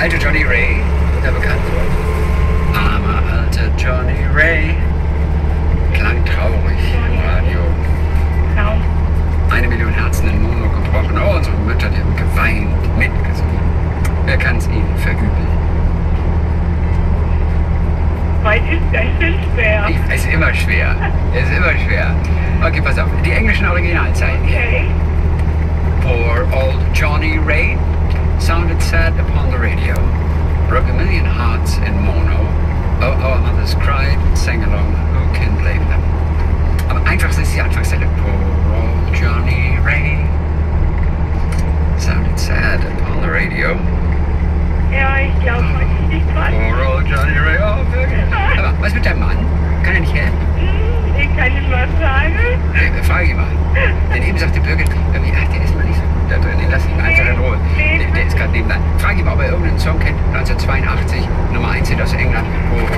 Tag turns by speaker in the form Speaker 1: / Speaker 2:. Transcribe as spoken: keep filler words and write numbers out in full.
Speaker 1: alte Johnny Ray, der bekannt wurde. Armer alter Johnny Ray, klang traurig im Radio.
Speaker 2: Kaum.
Speaker 1: Eine Million Herzen in Mono gebrochen. Oh, unsere Mütter, die haben geweint, mitgesungen. Wer kann's ihnen verübeln?
Speaker 2: Weil ist ganz schön schwer.
Speaker 1: Ich, es ist immer schwer. Es ist immer schwer. Okay, pass auf. Die englischen Originalzeilen.
Speaker 2: Okay.
Speaker 1: Poor old Johnny Ray sounded sad upon the radio. Broke a million hearts in mono. Oh, our mothers cried, sang along, who can blame them? Am einfachsten ist die Anfangsstelle. Poor old Johnny Ray sounded sad upon the radio.
Speaker 2: Ja, ich glaube, man ist nicht was.
Speaker 1: Poor old Johnny Ray, oh, wirklich. Aber was mit deinem Mann? Kann er nicht helfen?
Speaker 2: Hm, ich kann Ihnen was sagen.
Speaker 1: Äh, frage ihn mal. Denn eben sagte Birgit, irgendwie, ach, der ist mal nicht so gut da drin, den lass ihn einfach in Ruhe. Der, der ist gerade nebenan. Frage ihn mal, ob er irgendeinen Song kennt, neunzehnhundertzweiundachtzig, Nummer eins Hit aus England, wo